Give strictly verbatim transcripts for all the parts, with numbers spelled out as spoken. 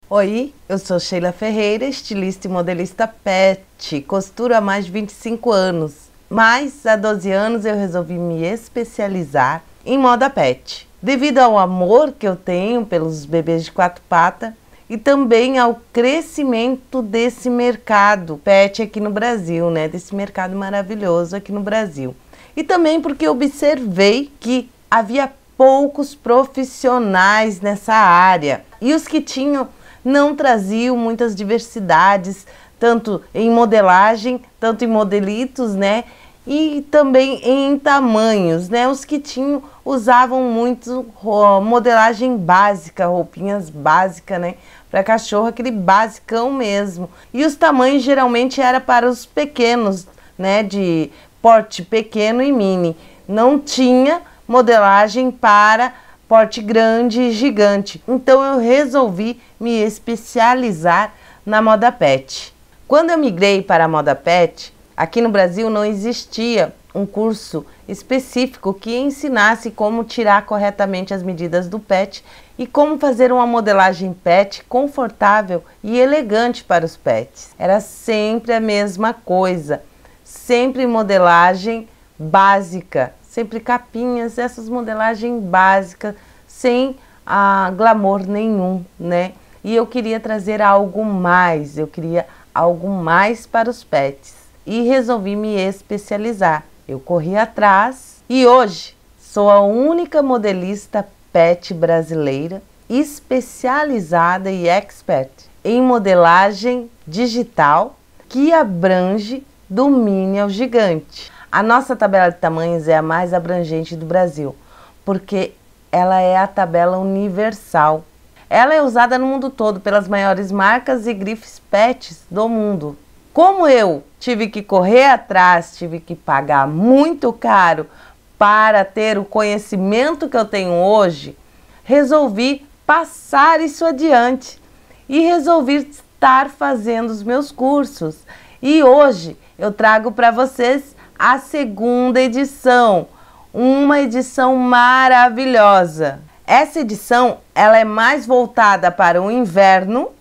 Oi, eu sou Sheila Ferreira, estilista e modelista pet, costuro há mais de vinte e cinco anos, mas há doze anos eu resolvi me especializar em moda pet, devido ao amor que eu tenho pelos bebês de quatro patas e também ao crescimento desse mercado pet aqui no Brasil, né? Desse mercado maravilhoso aqui no Brasil. E também porque observei que havia poucos profissionais nessa área e os que tinham não traziam muitas diversidades, tanto em modelagem, tanto em modelitos, né? E também em tamanhos, né? Os que tinham usavam muito modelagem básica, roupinhas básicas, né? Para cachorro, aquele basicão mesmo. E os tamanhos geralmente era para os pequenos, né? De porte pequeno e mini. Não tinha modelagem para porte grande e gigante. Então eu resolvi me especializar na moda pet. Quando eu migrei para a moda pet, aqui no Brasil não existia um curso específico que ensinasse como tirar corretamente as medidas do pet e como fazer uma modelagem pet confortável e elegante para os pets. Era sempre a mesma coisa, sempre modelagem básica, sempre capinhas, essas modelagens básicas, sem ah, glamour nenhum, né? E eu queria trazer algo mais, eu queria algo mais para os pets e resolvi me especializar. Eu corri atrás e hoje sou a única modelista pet brasileira especializada e expert em modelagem digital que abrange do mini ao gigante. A nossa tabela de tamanhos é a mais abrangente do Brasil, porque ela é a tabela universal. Ela é usada no mundo todo pelas maiores marcas e grifes pets do mundo. Como eu tive que correr atrás, tive que pagar muito caro para ter o conhecimento que eu tenho hoje, resolvi passar isso adiante e resolvi estar fazendo os meus cursos. E hoje eu trago para vocês a segunda edição, uma edição maravilhosa. Essa edição ela é mais voltada para o inverno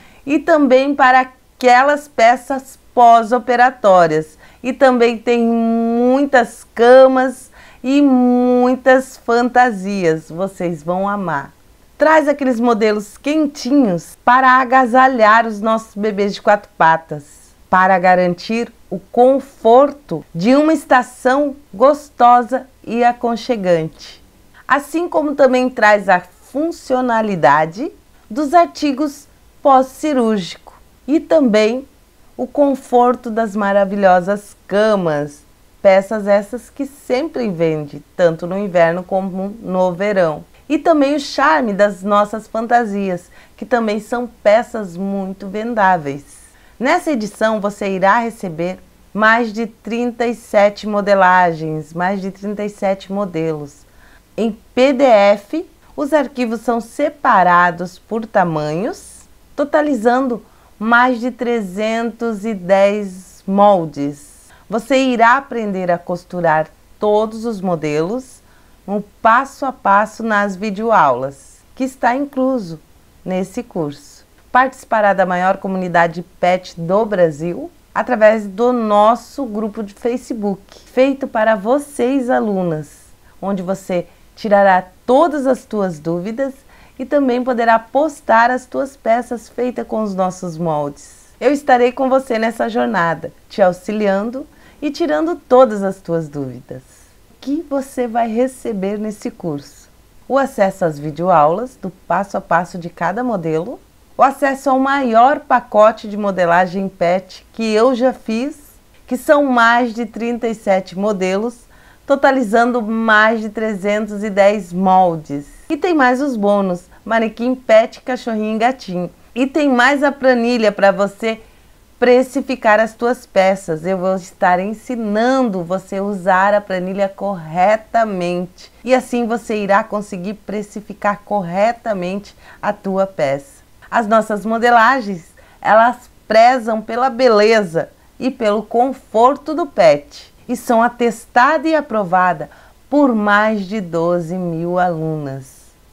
e também para aquelas peças pós-operatórias. E também tem muitas camas e muitas fantasias, vocês vão amar. Traz aqueles modelos quentinhos para agasalhar os nossos bebês de quatro patas, para garantir o conforto de uma estação gostosa e aconchegante. Assim como também traz a funcionalidade dos artigos pós-cirúrgico e também o conforto das maravilhosas camas, peças essas que sempre vende, tanto no inverno como no verão. E também o charme das nossas fantasias, que também são peças muito vendáveis. Nessa edição você irá receber mais de trinta e sete modelagens, mais de trinta e sete modelos. Em P D F, os arquivos são separados por tamanhos, totalizando mais de trezentos e dez moldes. Você irá aprender a costurar todos os modelos, um passo a passo nas videoaulas, que está incluso nesse curso. Participará da maior comunidade pet do Brasil através do nosso grupo de Facebook, feito para vocês alunas, onde você tirará todas as tuas dúvidas e também poderá postar as tuas peças feitas com os nossos moldes. Eu estarei com você nessa jornada, te auxiliando e tirando todas as tuas dúvidas. O que você vai receber nesse curso? O acesso às videoaulas do passo a passo de cada modelo, o acesso ao maior pacote de modelagem pet que eu já fiz, que são mais de trinta e sete modelos, totalizando mais de trezentos e dez moldes. E tem mais os bônus, manequim pet, cachorrinho e gatinho. E tem mais a planilha para você precificar as tuas peças. Eu vou estar ensinando você a usar a planilha corretamente. E assim você irá conseguir precificar corretamente a tua peça. As nossas modelagens, elas prezam pela beleza e pelo conforto do pet. E são atestadas e aprovadas por mais de doze mil alunas.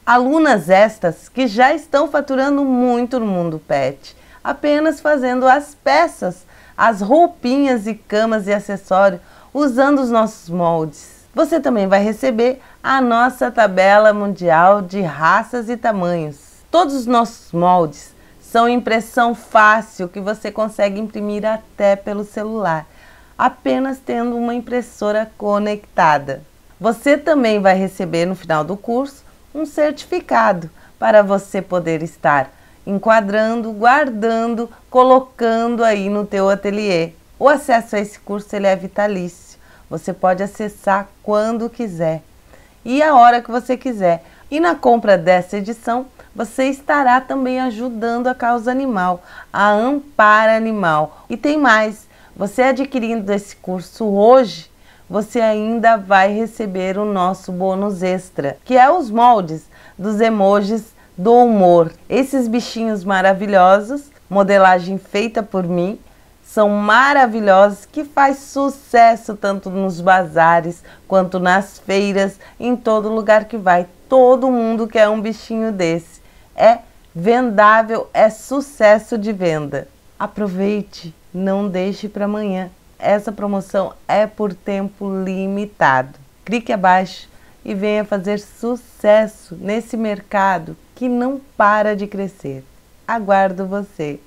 Alunas estas que já estão faturando muito no mundo pet, apenas fazendo as peças, as roupinhas e camas e acessórios, usando os nossos moldes. Você também vai receber a nossa tabela mundial de raças e tamanhos. Todos os nossos moldes são impressão fácil que você consegue imprimir até pelo celular, apenas tendo uma impressora conectada. Você também vai receber no final do curso um certificado para você poder estar enquadrando, guardando, colocando aí no teu ateliê. O acesso a esse curso ele é vitalício. Você pode acessar quando quiser e a hora que você quiser. E na compra dessa edição, você estará também ajudando a causa animal, a Ampar Animal. E tem mais, você adquirindo esse curso hoje, você ainda vai receber o nosso bônus extra, que é os moldes dos emojis do humor. Esses bichinhos maravilhosos, modelagem feita por mim, são maravilhosos, que faz sucesso tanto nos bazares quanto nas feiras, em todo lugar que vai. Todo mundo quer um bichinho desse. É vendável, é sucesso de venda. Aproveite, não deixe para amanhã. Essa promoção é por tempo limitado. Clique abaixo e venha fazer sucesso nesse mercado que não para de crescer. Aguardo você!